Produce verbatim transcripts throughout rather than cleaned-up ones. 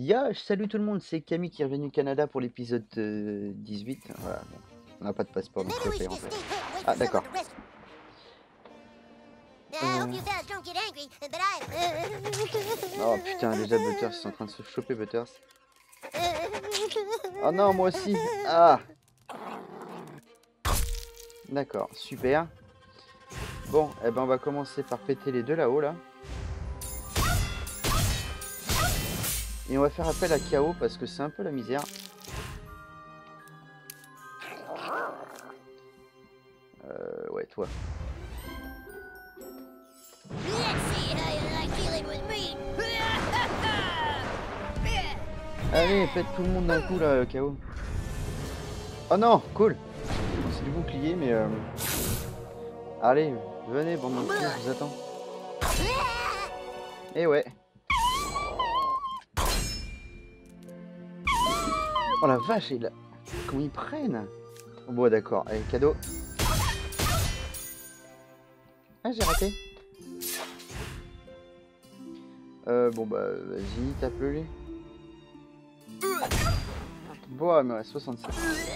Ya, salut tout le monde, c'est Camille qui est revenu au Canada pour l'épisode euh, dix-huit. Voilà, bon, on n'a pas de passeport donc faut payer en fait. Ah d'accord. Euh... Oh putain, déjà Butters, ils sont en train de se choper Butters. Oh non, moi aussi. Ah. D'accord, super. Bon, eh ben on va commencer par péter les deux là-haut là. Et on va faire appel à K O parce que c'est un peu la misère. Euh, ouais, toi. Allez, pète tout le monde d'un coup là, K O. Oh non, cool. C'est du bouclier, mais... Euh... Allez, venez, bande de cons, je vous attends. Et ouais. Oh la vache, il a... comment ils prennent. Bon d'accord, allez, cadeau. Ah, j'ai raté. Euh, bon bah, vas-y, tape-le. Bon, mais ouais, soixante-sept.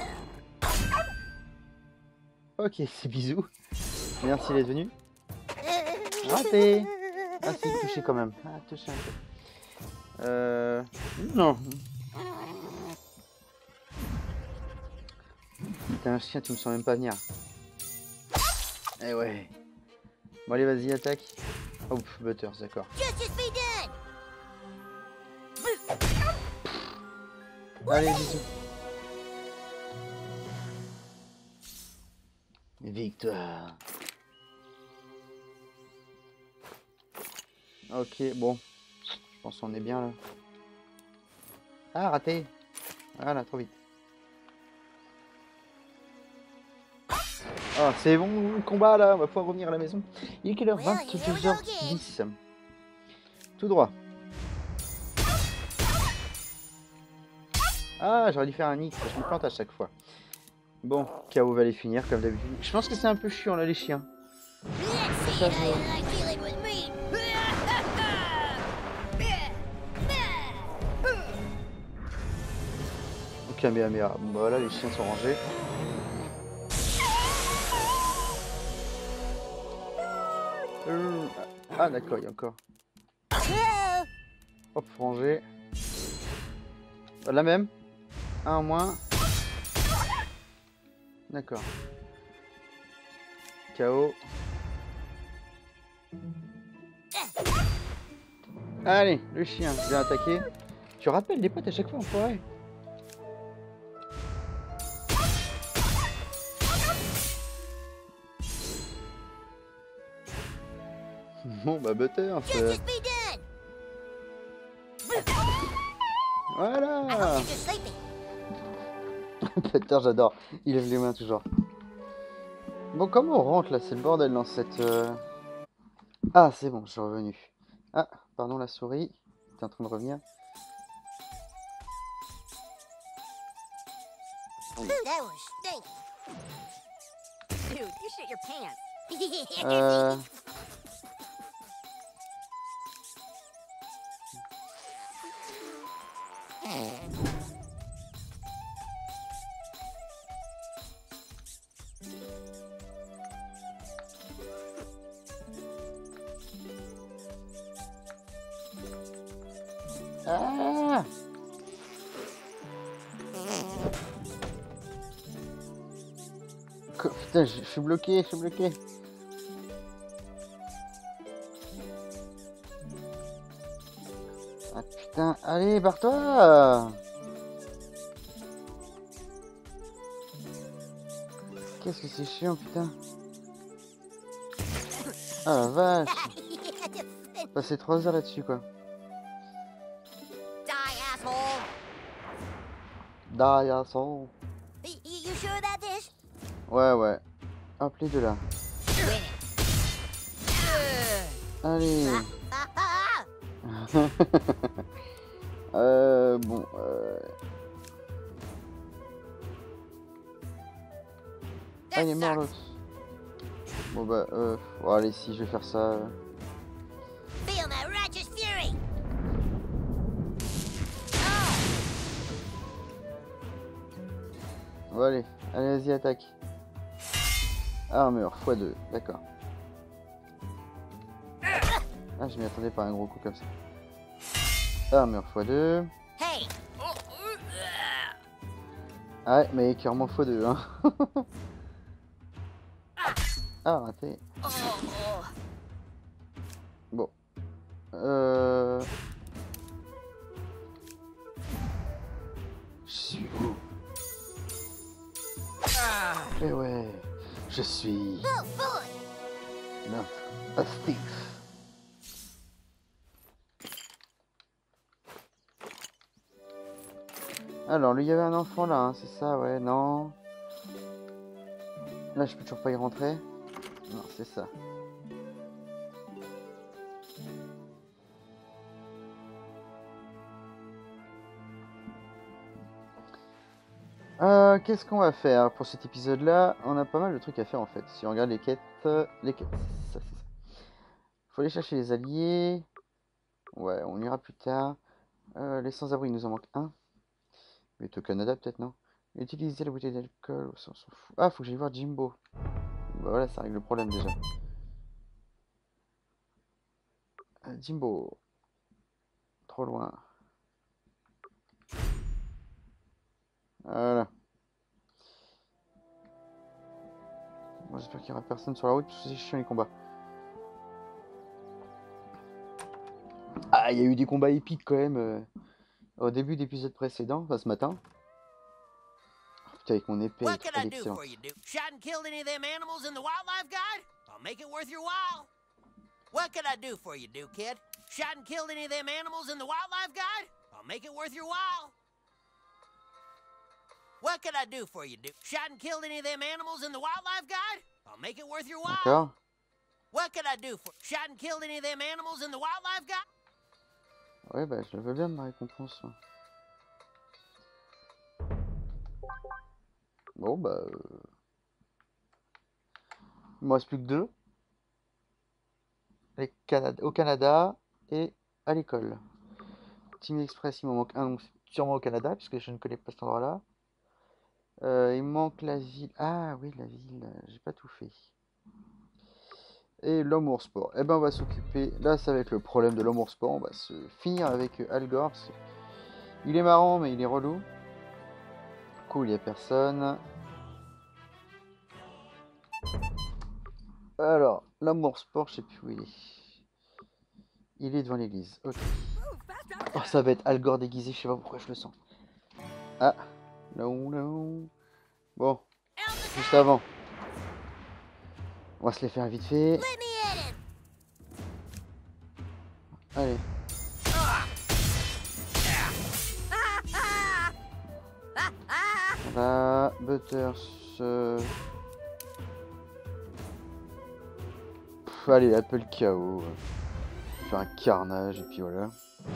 Ok, c'est bisous. Merci d'être venu. Raté. Ah, c'est touché quand même. Ah, touché un peu. Euh... Non. T'es un chien, tu me sens même pas venir. Eh ouais. Bon allez, vas-y, attaque. Oh, Butters, d'accord. Allez, bisous. Victoire. Ok, bon. Je pense qu'on est bien là. Ah, raté. Voilà, trop vite. Ah, c'est bon le combat là, on va pouvoir revenir à la maison. Il est quelle heure? vingt-deux heures dix. Tout droit. Ah, j'aurais dû faire un X, je me plante à chaque fois. Bon, K O va les finir comme d'habitude. Je pense que c'est un peu chiant là les chiens. Ça, je... Ok, mais mais bon, voilà, les chiens sont rangés. Euh... Ah d'accord, il y a encore. Hop, rangé. La même. Un en moins. D'accord. K O. Allez, le chien, je vais attaquer. Tu rappelles les potes à chaque fois, enfoiré. Bon bah Butters. Euh... Voilà. Butters, j'adore. Il lève les mains toujours. Bon, comment on rentre là? C'est le bordel dans cette... Euh... Ah, c'est bon, je suis revenu. Ah, pardon la souris. T'es en train de revenir. Euh... Ah! Putain, je suis bloqué, je suis bloqué. Ah putain, allez, barre-toi! Qu'est-ce que c'est chiant, putain. Ah la vache. Passer trois heures là-dessus, quoi. Die, asshole. Ouais, ouais. Hop, les deux là. Allez. euh, bon. Euh... Ah, il est mort l'autre. Bon bah, euh... Bon, allez, si, je vais faire ça. Bon allez, allez vas-y attaque. Armure fois deux, d'accord. Ah je m'y attendais pas à un gros coup comme ça. Armure fois deux. Ah ouais, mais écœurement fois deux hein. Ah raté. Bon. Euh... Je suis où? Eh ouais, je suis... Non, un Steve. Alors, lui, il y avait un enfant là, hein, c'est ça, ouais, non. Là, je peux toujours pas y rentrer. Non, c'est ça. Euh, Qu'est-ce qu'on va faire pour cet épisode-là? On a pas mal de trucs à faire en fait. Si on regarde les quêtes, les quêtes, c'est ça, c'est ça. Faut aller chercher les alliés. Ouais, on ira plus tard. Euh, les sans-abri, il nous en manque un. Mais au Canada peut-être non. Utiliser la bouteille d'alcool, on s'en fout. Ah, faut que j'aille voir Jimbo. Bah voilà, ça règle le problème déjà. Euh, Jimbo. Trop loin. Voilà. Bon, j'espère qu'il n'y aura personne sur la route parce que c'est chiant les combats. Ah, il y a eu des combats épiques quand même euh, au début d'épisode précédent, enfin ce matin. Oh, putain, avec mon épée, elle est excellente. What can I do for you, Duke Kid? Shot and killed any of them animals in the wildlife guide? I'll make it worth your while. What can I do for you, Duke? Shot and killed any of them animals in the wildlife guide? I'll make it worth your while. D'accord. What can I do for shot and killed any of them animals in the wildlife guide? Ouais, bah je le veux bien ma récompense. Bon, bah. Euh... Il me reste plus que deux. Les Canada... Au Canada et à l'école. Team Express, il m'en manque un, donc sûrement au Canada, puisque je ne connais pas cet endroit-là. Euh, il manque la ville. Ah oui, la ville, j'ai pas tout fait. Et l'Amour Sport. Eh ben, on va s'occuper. Là, ça va être le problème de l'Amour Sport. On va se finir avec Al Gore. Il est marrant, mais il est relou. Cool, il n'y a personne. Alors, l'Amour Sport, je sais plus où il est. Il est devant l'église. Ok. Oh, ça va être Al Gore déguisé, je sais pas pourquoi je le sens. Ah, là-haut, là-haut. Bon, juste avant. On va se les faire vite fait. Allez. Là, Butters. Euh... Pff, allez, Apple K O. Faire un carnage et puis voilà.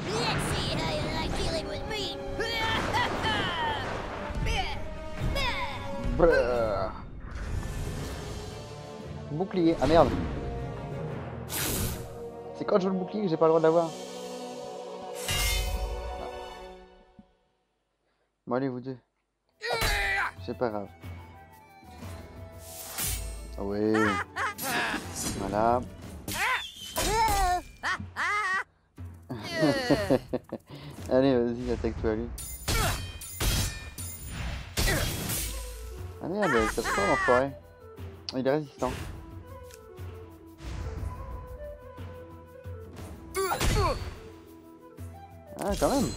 Brrr. Bouclier. Ah merde. C'est quand je veux le bouclier que j'ai pas le droit de l'avoir. Ah. Bon allez vous deux. C'est pas grave. Oui. Voilà. Allez, vas-y, attaque-toi lui. Ah merde, ça se fait l'enfoiré. Il est résistant. Ah, quand même.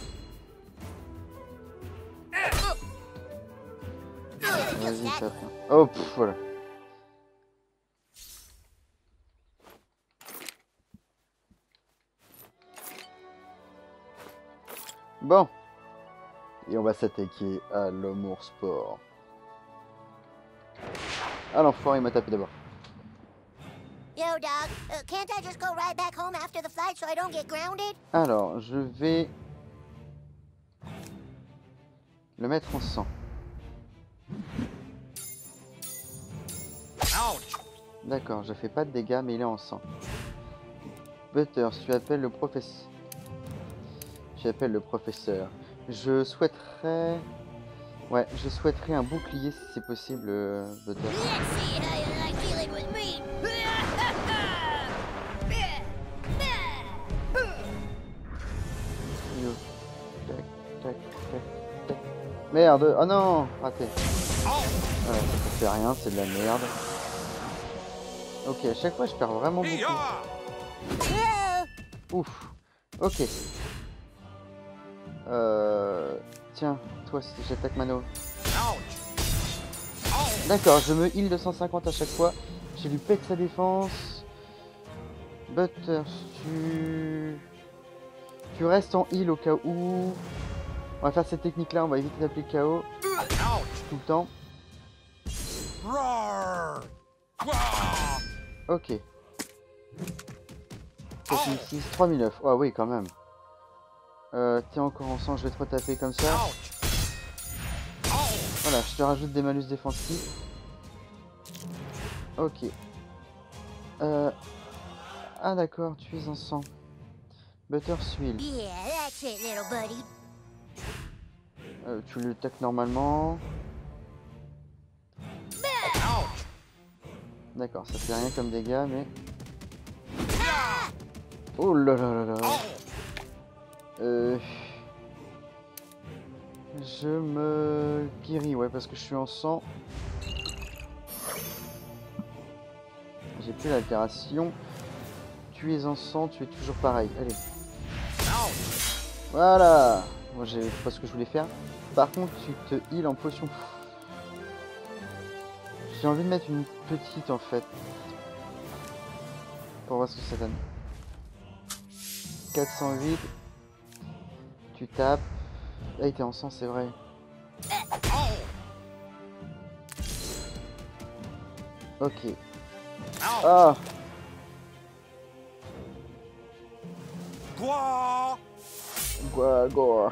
Vas-y, ça fait. Oh, pff, voilà. Bon. Et on va s'attaquer à l'Amour Sport. Ah, l'enfoiré, il m'a tapé d'abord. Yo, dog, uh, can't I just go right back home after the flight so I don't get grounded? Alors, je vais le mettre en sang. D'accord, je fais pas de dégâts, mais il est en sang. Butters, tu appelles le professeur. Tu appelles le professeur. Je souhaiterais Ouais, je souhaiterais un bouclier si c'est possible, euh, Butter. Let's see how you like dealing with me. Yo. Tac, tac, tac, tac. Merde, oh non, raté. Ouais, ça fait rien, c'est de la merde. Ok, à chaque fois je perds vraiment beaucoup. Ouf. Ok. Euh... Tiens, toi, si j'attaque Mano. D'accord, je me heal deux cent cinquante à chaque fois. Je lui pète sa défense. Butters, tu... Tu restes en heal au cas où. On va faire cette technique là, on va éviter d'appeler K O. Tout le temps. Ok. quatre mille six, trois mille neuf. Ah oui, quand même. Euh, T'es encore en sang, je vais te retaper comme ça. Voilà, je te rajoute des malus défensifs. Ok. Euh... Ah d'accord, tu es en sang. Butter Swill. Yeah, that's it, little buddy. Euh, tu le tacs normalement. D'accord, ça fait rien comme dégâts, mais... Oh là là là là. Euh... Je me guéris, ouais, parce que je suis en sang. J'ai plus l'altération. Tu es en sang, tu es toujours pareil. Allez. Voilà. Moi, j'ai pas ce que je voulais faire. Par contre, tu te heal en potion. J'ai envie de mettre une petite, en fait. Pour voir ce que ça donne. quatre cent huit. Tu tapes. Ah, il était en sang, c'est vrai. Ok. Ah. Quoi, gore.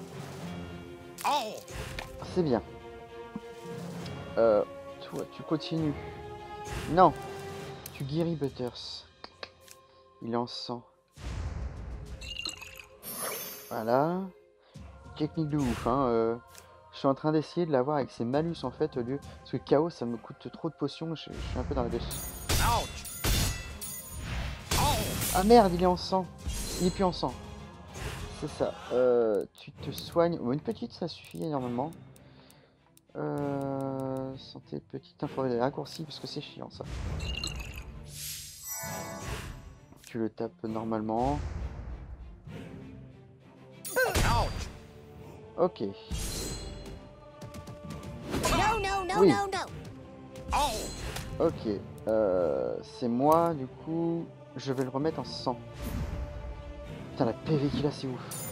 C'est bien. Euh, toi, tu continues. Non. Tu guéris Butters. Il est en sang. Voilà. Technique de ouf, hein. Euh, je suis en train d'essayer de l'avoir avec ses malus en fait au lieu. Parce que K O ça me coûte trop de potions, je, je suis un peu dans la dèche. Ah merde, il est en sang. Il est plus en sang. C'est ça. Euh, tu te soignes. Bon, une petite ça suffit normalement. Euh, santé petite, il faudrait des raccourcis parce que c'est chiant ça. Tu le tapes normalement. Ok. No, no, no, Oui. no, no. Ok. Euh, c'est moi, du coup, je vais le remettre en sang. Putain, la P V qu'il a, c'est ouf.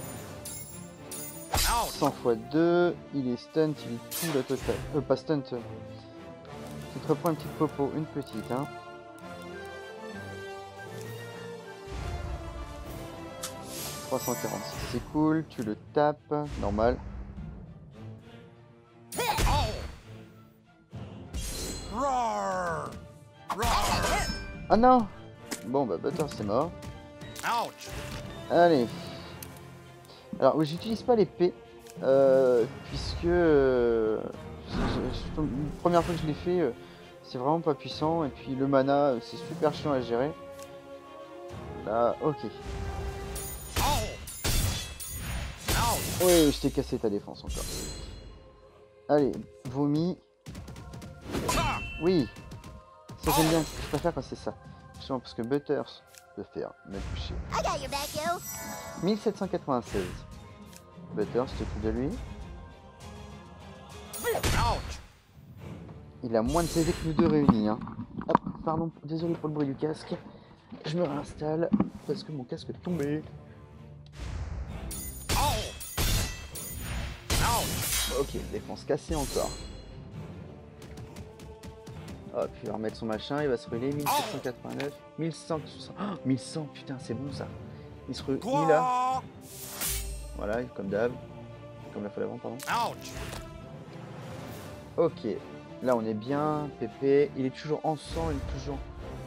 cent fois deux, il est stunt, il est tout la totale. Euh, pas stunt. Tu te reprends une petite popo, une petite, hein. trois cent quarante-six, c'est cool, tu le tapes, normal. Ah non. Bon bah Butter c'est mort. Allez. Alors oui, j'utilise pas l'épée euh, puisque euh, je, je, la première fois que je l'ai fait euh, c'est vraiment pas puissant et puis le mana euh, c'est super chiant à gérer. Là ok. Oui, je t'ai cassé ta défense encore. Allez, vomi. Oui. Ça j'aime bien, je préfère quand c'est ça. Justement parce que Butters peut faire me toucher. I got your back, yo. mille sept cent quatre-vingt-seize. Butters, tu t'occupes de lui. Il a moins de P V que nous deux réunis. Hein. Hop, pardon, désolé pour le bruit du casque. Je me réinstalle parce que mon casque est tombé. Ok, défense cassée encore. Hop, il va remettre son machin, il va se relayer. Mille sept cent quatre-vingt-neuf, mille cent, oh, mille cent, putain, c'est bon ça. Il se relie là. Voilà, comme d'hab. Comme la fois d'avant, pardon. Ok, là on est bien. Pépé, il est toujours en sang, il est toujours.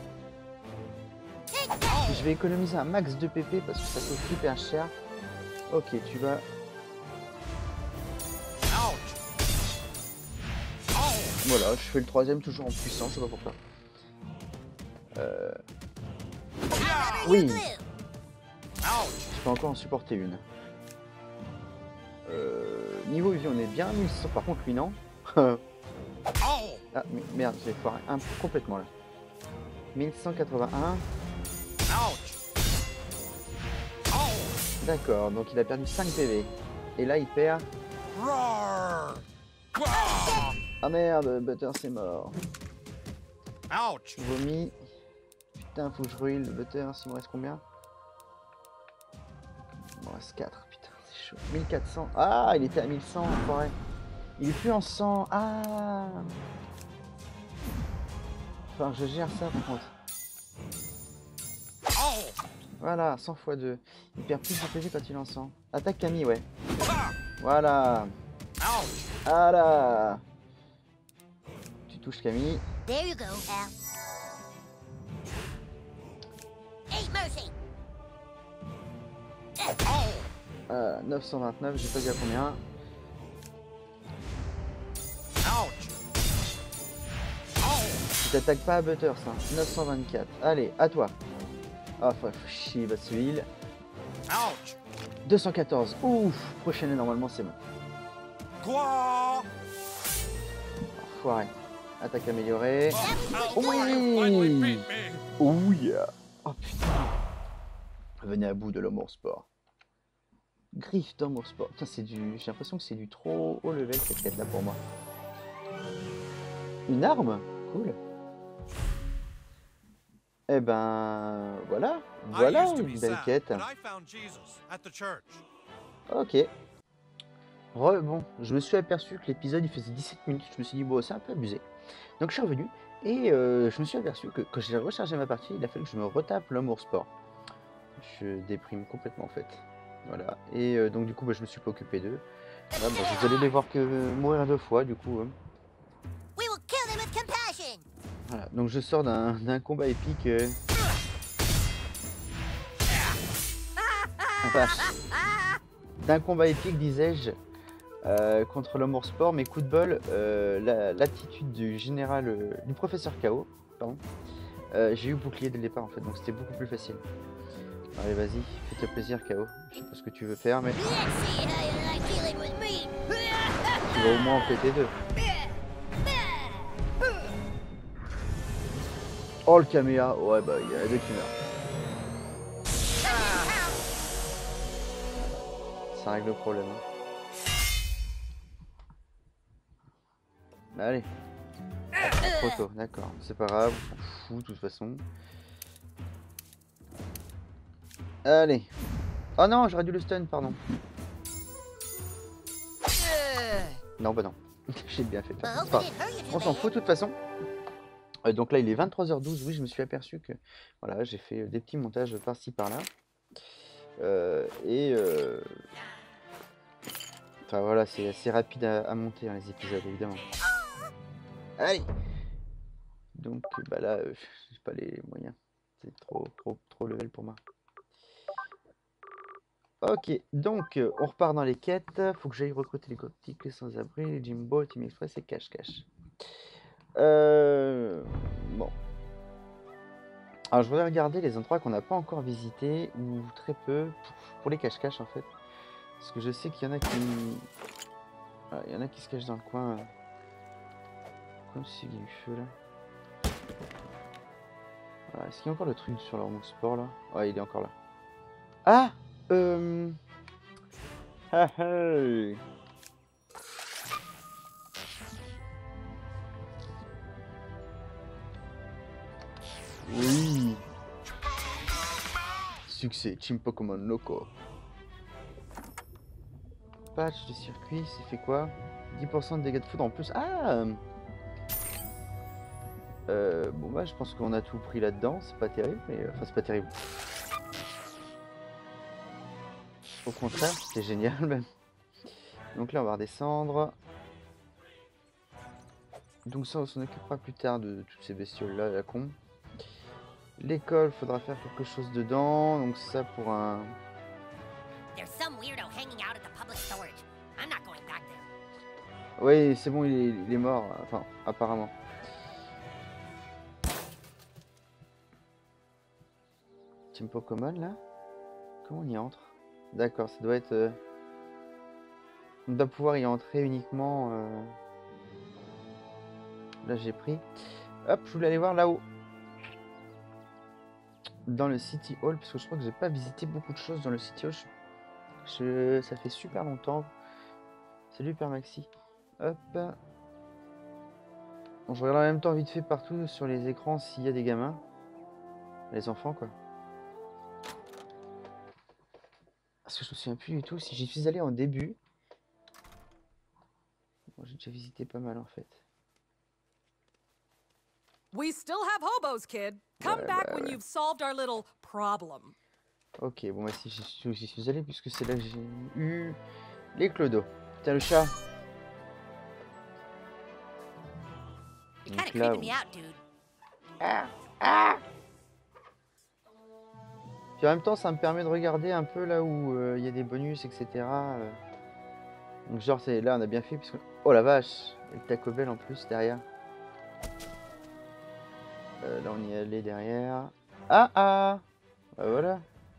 Je vais économiser un max de P P parce que ça coûte hyper cher. Ok, tu vas. Voilà, je fais le troisième toujours en puissant, je sais pas pourquoi. Euh... Oui, je peux encore en supporter une. Euh... Niveau vie, on est bien. mille six cents, par contre, lui, non. Ah, mais merde, j'ai foiré un complètement là. mille cent quatre-vingt-un. D'accord, donc il a perdu cinq P V. Et là, il perd. Ah merde, Butter c'est mort. Vomi. Putain, faut que je ruine le Butter. S'il me reste combien? Il me reste quatre. Putain, c'est chaud. mille quatre cents. Ah, il était à mille cent, enfoiré. Il est plus en cent. Ah. Enfin, je gère ça par contre. Voilà, cent fois deux. Il perd plus de P V quand il en cent. Attaque Camille, ouais. Voilà. Voilà. Tu touches Camille. There you go, Al. Hey, mercy. Euh, neuf cent vingt-neuf, j'ai pas dit à combien. Tu t'attaques pas à Butter, ça. neuf cent vingt-quatre. Allez, à toi. Ah, faut chier, Basile. deux cent quatorze. Ouf, prochaine normalement c'est bon. Quoi? Foiré. Attaque améliorée. Oh, Oui. Oh yeah. Oh putain. Venez à bout de l'homme sport. Griffe d'homme sport. Putain, c'est du. J'ai l'impression que c'est du trop haut level cette quête là pour moi. Une arme? Cool. Eh ben voilà. Voilà une belle quête. Ok. Re, bon, je me suis aperçu que l'épisode il faisait dix-sept minutes. Je me suis dit, bon, c'est un peu abusé. Donc je suis revenu et euh, je me suis aperçu que quand j'ai rechargé ma partie, il a fallu que je me retape l'homme au sport. Je déprime complètement en fait. Voilà. Et euh, donc du coup, bah, je me suis pas occupé d'eux. Voilà, bon, vous allez les voir que euh, mourir deux fois du coup. Hein. We will kill them with compassion. Voilà. Donc je sors d'un d'un combat épique. Euh... D'un combat épique, disais-je. Euh, contre l'homme au sport, mais coup de bol, euh, l'attitude la, du général, euh, du professeur K O, pardon, euh, j'ai eu bouclier dès le départ en fait, donc c'était beaucoup plus facile. Allez, vas-y, fais-toi plaisir K O, je sais pas ce que tu veux faire, mais tu vas au moins en péter deux. Oh le caméa, ouais bah il y a deux qui meurent. Ça règle le problème. Hein. Allez. Trop tôt, d'accord. C'est pas grave, on s'en fout de toute façon. Allez. Oh non, j'aurais dû le stun, pardon. Non, bah non. J'ai bien fait. Pas. On s'en fout de toute façon. Euh, donc là, il est vingt-trois heures douze. Oui, je me suis aperçu que voilà, j'ai fait des petits montages par-ci par-là. Euh, et euh... enfin voilà, c'est assez rapide à, à monter hein, les épisodes, évidemment. Allez. Donc bah là, euh, j'ai pas les moyens. C'est trop, trop, trop level pour moi. Ok, donc euh, on repart dans les quêtes. Faut que j'aille recruter les gothiques, les sans-abri, les Jimbo, Team Express et cache-cache. Euh... Bon. Alors je voudrais regarder les endroits qu'on n'a pas encore visités, ou très peu, pour, pour les cache-cache en fait. Parce que je sais qu'il y en a qui... Voilà, il y en a qui se cachent dans le coin. Comme si il y a du feu là. Voilà, est-ce qu'il y a encore le truc sur leur sport là? Ouais, il est encore là. Ah Euh... Ah ah Oui. Succès, Team Pokémon Loco. Patch de circuit, c'est fait quoi? dix pour cent de dégâts de foudre en plus. Ah euh, Bon bah je pense qu'on a tout pris là-dedans, c'est pas terrible, mais... Enfin c'est pas terrible. Au contraire, c'était génial même. Donc là on va redescendre. Donc ça on s'en occupera plus tard de toutes ces bestioles là, la con. L'école, faudra faire quelque chose dedans, donc ça pour un... Oui, c'est bon, il est, il est mort. Enfin, apparemment. Team Pokémon, là? Comment on y entre? D'accord, ça doit être... Euh... On doit pouvoir y entrer uniquement... Euh... Là, j'ai pris. Hop, je voulais aller voir là-haut. Dans le City Hall, parce que je crois que j'ai pas visité beaucoup de choses dans le City Hall. Je... Ça fait super longtemps. Salut Père Maxi. Hop. Bon, je regarde en même temps vite fait partout sur les écrans s'il y a des gamins. Les enfants, quoi. Parce que je me souviens plus du tout si j'y suis allé en début. Bon, j'ai déjà visité pas mal en fait. We still have hobos, kid. Come Ouais, back bah, when ouais. you've solved our little problem. Ok, bon bah si j'y suis, j'y suis allé puisque c'est là que j'ai eu les clodos. Putain le chat. You're Donc kind of là, creeping me out, dude. Ah, ah. Puis en même temps ça me permet de regarder un peu là où il euh, y a des bonus, et cetera. Euh. Donc genre c'est là on a bien fait puisque... Oh la vache. Et le Taco Bell en plus derrière. Euh, là on y est allé derrière. Ah ah. Bah voilà.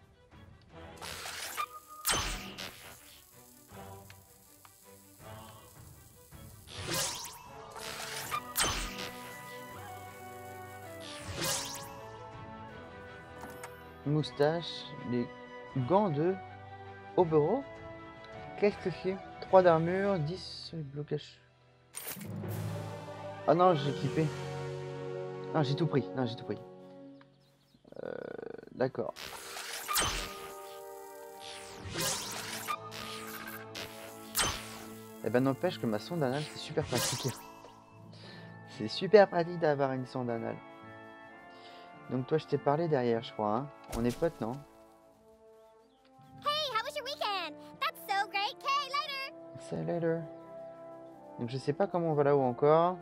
Moustache, les gants de Obero. Qu'est-ce que c'est? trois d'armure, dix sur les blocages. Ah non, j'ai équipé. Non, j'ai tout pris. Non, j'ai tout pris. Euh, D'accord. Eh ben n'empêche que ma sonde anale c'est super pratique. C'est super pratique d'avoir une sonde anale. Donc toi je t'ai parlé derrière je crois. Hein. On est potes non? Hey, how was your weekend? That's so great. Okay, later. See you later. Donc je sais pas comment on va là-haut encore.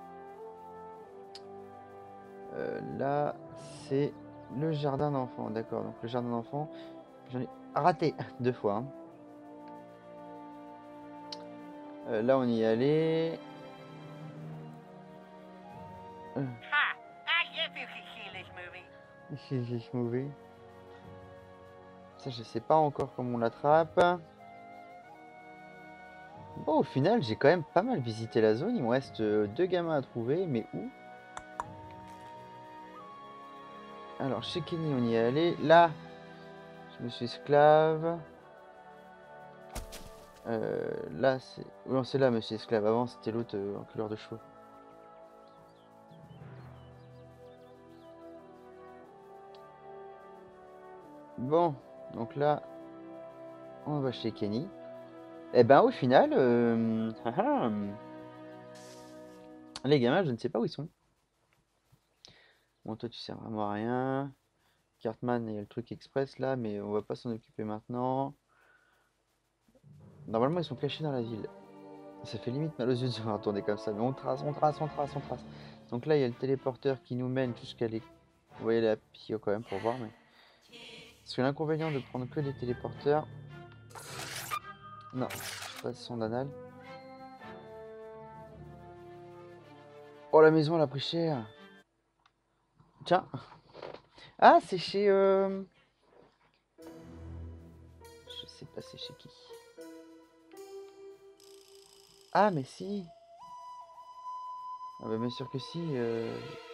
Euh, là c'est le jardin d'enfants. D'accord, donc le jardin d'enfants, j'en ai raté deux fois. Hein. Euh, là on y est allé. Euh. Ha! I guess you should see this movie. This movie. Ça je sais pas encore comment on l'attrape. Bon au final j'ai quand même pas mal visité la zone. Il me reste deux gamins à trouver, mais où? Alors chez Kenny on y est allé. Là je me suis esclave. Euh, là c'est... Non c'est là monsieur esclave. Avant c'était l'autre euh, en couleur de cheveux. Bon, donc là, on va chez Kenny. Et ben au final, euh, les gamins, je ne sais pas où ils sont. Bon, toi tu sers vraiment à rien. Cartman, il y a le truc express là, mais on va pas s'en occuper maintenant. Normalement, ils sont cachés dans la ville. Ça fait limite mal aux yeux de se voir tourner comme ça, mais on trace, on trace, on trace, on trace. Donc là, il y a le téléporteur qui nous mène jusqu'à les... Vous voyez la pio quand même pour voir, mais... Parce que l'inconvénient de prendre que des téléporteurs... Non, je passe son anal. Oh, la maison, elle a pris cher. Tiens. Ah, c'est chez... Euh... Je sais pas c'est chez qui. Ah, mais si. Ah bah bien sûr que si. Euh...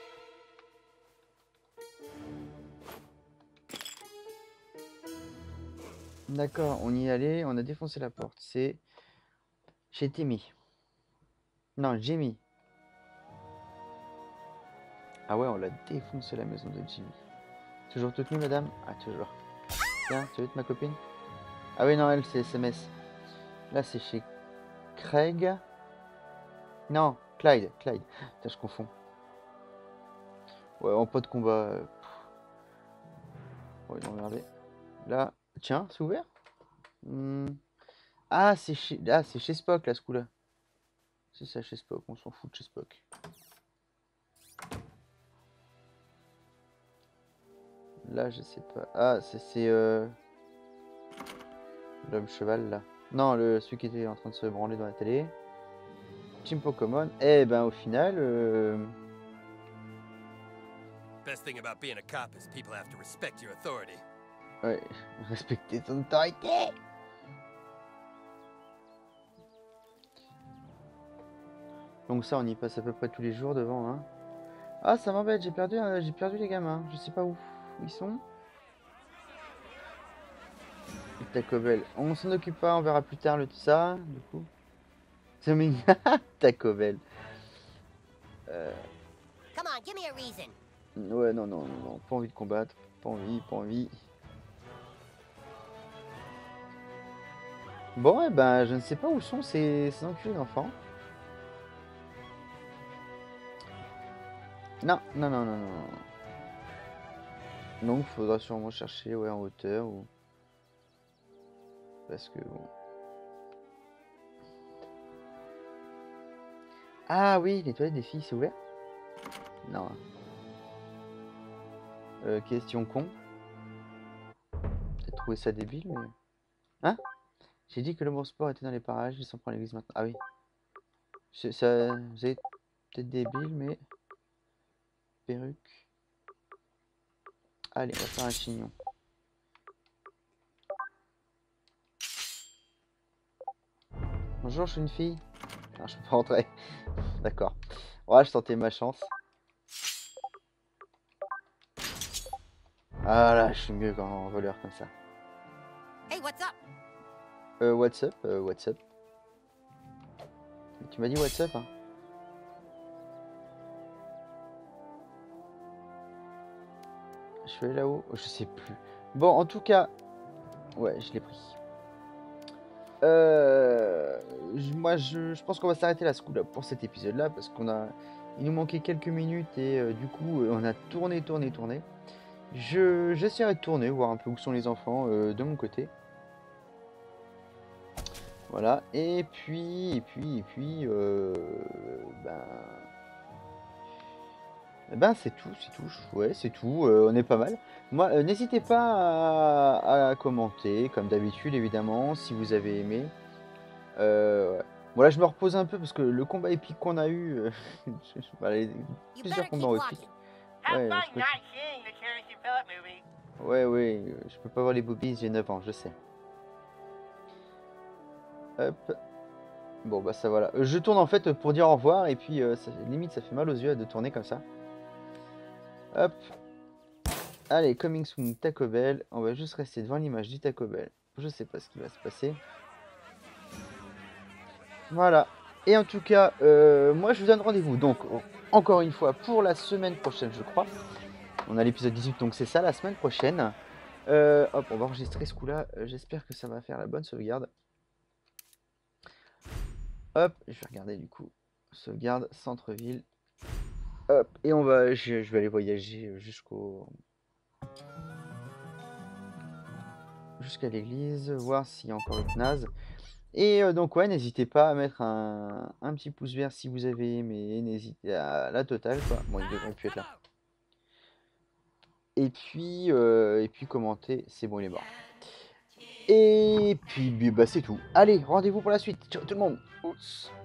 D'accord, on y est allé, on a défoncé la porte. C'est chez Timmy. Non, Jimmy. Ah ouais, on l'a défoncé la maison de Jimmy. Toujours toute nue, madame? Ah, toujours. Tiens, tu veux être ma copine? Ah oui, non, elle, c'est S M S. Là, c'est chez Craig. Non, Clyde. Clyde. Putain, je confonds. Ouais, en pas de combat. Euh... Ouais, ils ont regardé. Là, tiens, c'est ouvert? hmm. Ah, c'est chez... Ah, c'est chez Spock, là, ce coup-là. C'est ça, chez Spock. On s'en fout de chez Spock. Là, je sais pas. Ah, c'est... Euh... L'homme cheval, là. Non, le, celui qui était en train de se branler dans la télé. Team Pokémon. Eh ben au final... Euh... Best thing about being a cop is people have to respect your authority. Ouais, respecter ton autorité. Donc ça, on y passe à peu près tous les jours devant, hein. Ah, ça m'embête, j'ai perdu, euh, j'ai perdu les gamins. Je sais pas où ils sont. Taco Bell. On s'en occupe pas, on verra plus tard le tout ça, du coup. C'est mignon. Taco Bell. Euh... Come on, give me a reason. Ouais, non, non, non, non, pas envie de combattre. Pas envie, pas envie. Bon, eh ben, je ne sais pas où sont ces, ces enculés d'enfants. Non, non, non, non, non. Donc, faudra sûrement chercher, ouais, en hauteur ou... Parce que bon... Ah oui, les toilettes des filles, c'est ouvert? Non. Euh, question con. J'ai trouvé ça débile, mais... Hein? J'ai dit que le bon sport était dans les parages, ils s'en prennent l'église maintenant. Ah oui. C'est ça... Vous êtes peut-être débile, mais... Perruque. Allez, on va faire un chignon. Bonjour, je suis une fille. Non, je peux pas rentrer. D'accord. Ouais, je tentais ma chance. Ah là, je suis mieux qu'en voleur comme ça. Hey, what's up? Euh, what's up, euh, what's up. Tu m'as dit what's up, hein? Je suis allé là-haut, je sais plus. Bon, en tout cas, ouais, je l'ai pris. Euh, je- moi, je, je pense qu'on va s'arrêter là pour cet épisode-là parce qu'on a, il nous manquait quelques minutes et euh, du coup, euh, on a tourné, tourné, tourné. Je, j'essaierai de tourner, voir un peu où sont les enfants euh, de mon côté. Voilà. Et puis, et puis, et puis, euh, ben. Eh ben c'est tout, c'est tout, ouais c'est tout, euh, on est pas mal. Moi, euh, n'hésitez pas à, à commenter, comme d'habitude évidemment, si vous avez aimé. Euh, ouais. Bon là je me repose un peu parce que le combat épique qu'on a eu, euh, je- je- voilà, les- You plusieurs better keep combats walking. épiques. Have Ouais, fun je peux- not seeing the Terrence and Phillip movie. ouais, ouais, euh, je peux pas voir les boobies, j'ai neuf ans, je sais. Hop. Bon bah ça voilà. Euh, Je tourne en fait pour dire au revoir et puis euh, ça- limite ça fait mal aux yeux de tourner comme ça. Hop. Allez, coming soon Taco Bell. On va juste rester devant l'image du Taco Bell. Je sais pas ce qui va se passer. Voilà. Et en tout cas, euh, moi je vous donne rendez-vous donc o- encore une fois pour la semaine prochaine, je crois. On a l'épisode dix-huit, donc c'est ça la semaine prochaine. Euh, hop, on va enregistrer ce coup-là. Euh, J'espère que ça va faire la bonne sauvegarde. Hop, je vais regarder du coup. Sauvegarde, centre-ville. Hop, et on va, je, je vais aller voyager jusqu'au jusqu'à l'église, voir s'il y a encore une naze. Et euh, donc ouais, n'hésitez pas à mettre un, un petit pouce vert si vous avez aimé, n'hésitez à la totale quoi. Bon, il devrait plus être là. Et puis euh, et puis commenter, c'est bon, il est mort. Et puis bah c'est tout. Allez, rendez-vous pour la suite. Ciao tout le monde. Oups.